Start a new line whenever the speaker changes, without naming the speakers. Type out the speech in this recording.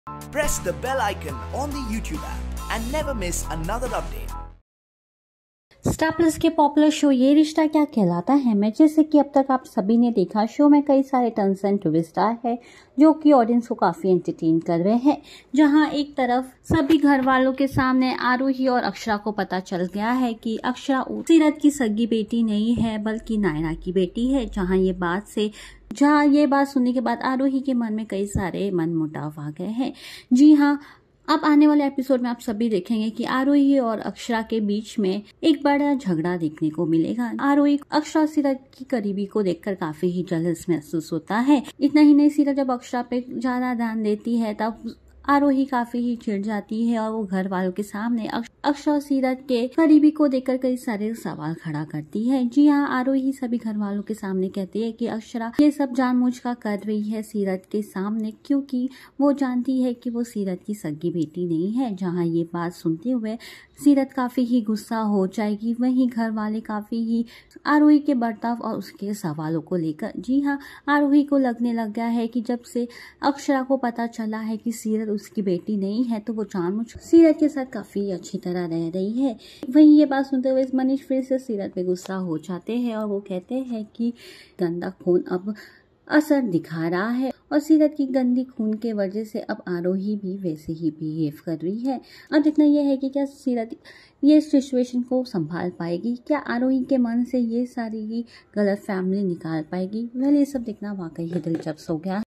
Press the bell icon on the YouTube app and never miss another update.
Star Plus के popular show Yeh Rishta क्या कहलाता है में जैसे कि अब तक आप सभी ने देखा, शो में कई सारे टर्न्स एंड ट्विस्ट आए हैं जो कि ऑडियंस को काफी एंटरटेन कर रहे हैं। जहां एक तरफ सभी घर वालों के सामने आरोही और अक्षरा को पता चल गया है कि अक्षरा सीरत की सगी बेटी नहीं है बल्कि नायरा की बेटी है। जहां ये बात सुनने के बाद आरोही के मन में कई सारे मनमुटाव आ गए हैं। जी हाँ, अब आने वाले एपिसोड में आप सभी देखेंगे कि आरोही और अक्षरा के बीच में एक बड़ा झगड़ा देखने को मिलेगा। आरोही अक्षरा सीरत की करीबी को देखकर काफी ही जलस महसूस होता है। इतना ही नहीं, सीरत जब अक्षरा पे ज्यादा ध्यान देती है तब आरोही काफी ही चिढ़ जाती है और वो घर वालों के सामने अक्षरा सीरत के करीबी को देखकर कई सारे सवाल खड़ा करती है। जी हाँ, आरोही सभी घर वालों के सामने कहती है कि अक्षरा ये सब जानबूझकर कर रही है सीरत के सामने, क्योंकि वो जानती है कि वो सीरत की सगी बेटी नहीं है। जहाँ ये बात सुनते हुए सीरत काफी ही गुस्सा हो जाएगी। वहीं घर वाले काफी ही आरोही के बर्ताव और उसके सवालों को लेकर, जी हाँ, आरोही को लगने लग गया है कि जब से अक्षरा को पता चला है कि सीरत उसकी बेटी नहीं है तो वो जानबूझ सीरत के साथ काफी अच्छी तरह रह रही है। वहीं ये बात सुनते हुए मनीष फिर से सीरत पे गुस्सा हो जाते हैं और वो कहते हैं कि गंदा खून अब असर दिखा रहा है और सीरत की गंदी खून के वजह से अब आरोही भी वैसे ही बिहेव कर रही है। अब देखना यह है कि क्या सीरत ये सिचुएशन को संभाल पाएगी, क्या आरोही के मन से ये सारी ही गलत फैमिली निकाल पाएगी। ये सब देखना वाकई ही दिलचस्प हो गया।